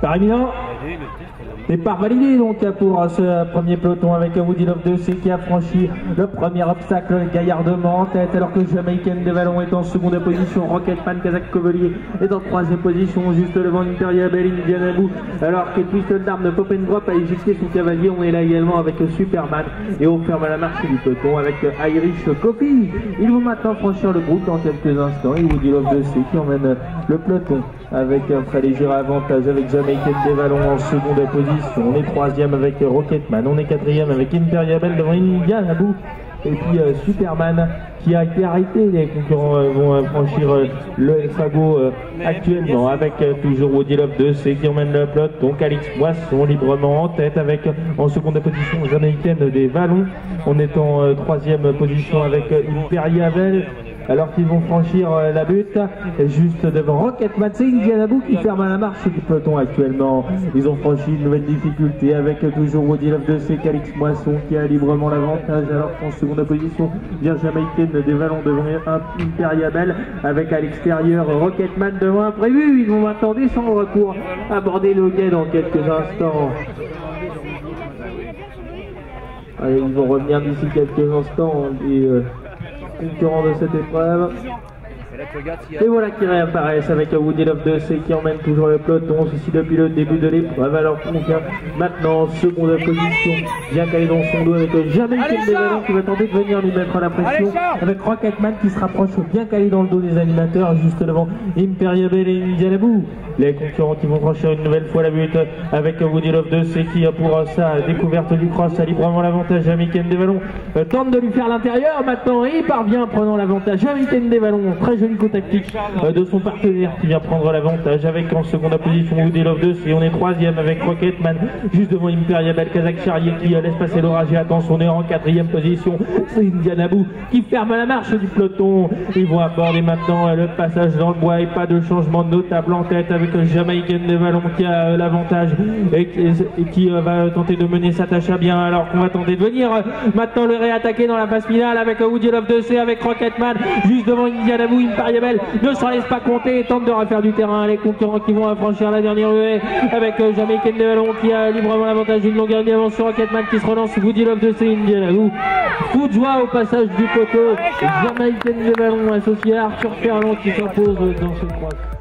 Départ imminent. Départ validé donc pour ce premier peloton avec Woody Love 2C qui a franchi le premier obstacle gaillardement en tête, alors que Jamaïcaine des Vallons est en seconde position. Rocketman Kazakh Covelier est en troisième position juste devant Imperial Bell Indianabou, alors que Twisted Darm de Pop and Drop a éjecté son cavalier. On est là également avec Superman et on ferme la marche du peloton avec Irish Coffee. Ils vont maintenant franchir le groupe dans quelques instants et Woody Love 2C qui emmène le peloton avec un très léger avantage avec Jamaïcaine des Vallons en seconde position. On est troisième avec Rocketman, on est quatrième avec Imperial Bell devant Indianabou et puis Superman qui a été arrêté. Les concurrents vont franchir le fagot actuellement avec toujours Woody Love 2C qui emmène le peloton. Calix Moisson librement en tête avec en seconde position Jamaïcaine des Vallons. On est en troisième position avec Imperial Bell, alors qu'ils vont franchir la butte juste devant Rocketman. C'est Indianabou qui ferme la marche du peloton actuellement. Ils ont franchi une nouvelle difficulté avec toujours Woody Love 2C, Calix Moisson qui a librement l'avantage, alors qu'en seconde position vient Jamaïcaine des Vallons devant Imperial Bell avec à l'extérieur Rocketman devant imprévu. Ils vont maintenant descendre pour aborder le guet dans quelques instants. Allez, ils vont revenir d'ici quelques instants les concurrents de cette épreuve. Et voilà qui réapparaissent avec Woody Love 2C qui emmène toujours le peloton, ceci depuis le début de l'épreuve, alors qu'on vient maintenant en seconde position, bien calé dans son dos avec Jamaïcaine des Vallons qui va tenter de venir lui mettre la pression, avec Rocketman qui se rapproche bien calé dans le dos des animateurs juste devant Imperial Bell et Indianabou. Les concurrents qui vont franchir une nouvelle fois la butte avec Woody Love 2C qui pour sa découverte du cross a librement l'avantage. Jamaïcaine des Vallons tente de lui faire l'intérieur maintenant et il parvient prenant l'avantage. Jamaïcaine des Vallons, très joli coup tactique de son partenaire qui vient prendre l'avantage avec en seconde position Woody Love 2C. On est troisième avec Rocketman juste devant Imperial Bell Kazakh Charrier qui laisse passer l'orage et attend son heure en quatrième position. C'est Indianabou qui ferme la marche du peloton. Ils vont aborder maintenant le passage dans le bois et pas de changement notable en tête avec Jamaïcaine des Vallons qui a l'avantage et qui va tenter de mener sa tâche à bien, alors qu'on va tenter de venir maintenant le réattaquer dans la phase finale avec Woody Love 2C avec Rocketman juste devant Indianabou. Imperial Bell ne s'en laisse pas compter et tente de refaire du terrain. Les concurrents qui vont franchir la dernière ruée avec Jamaïcaine des Vallons qui a librement l'avantage d'une longueur d'avance sur Rocketman qui se relance. Woody Love 2C, Indianabou, coup de joie au passage du poteau. Jamaïcaine des Vallons associé à Arthur Ferland qui s'impose dans ce cross.